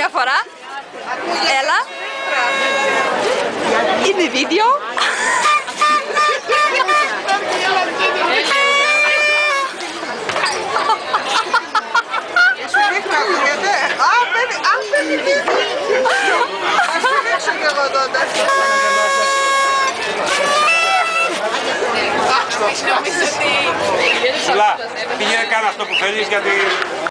μια φορά. Έλα. Είναι βίντεο. Σουλά, πήγαινε κάνε αυτό που θέλεις γιατί...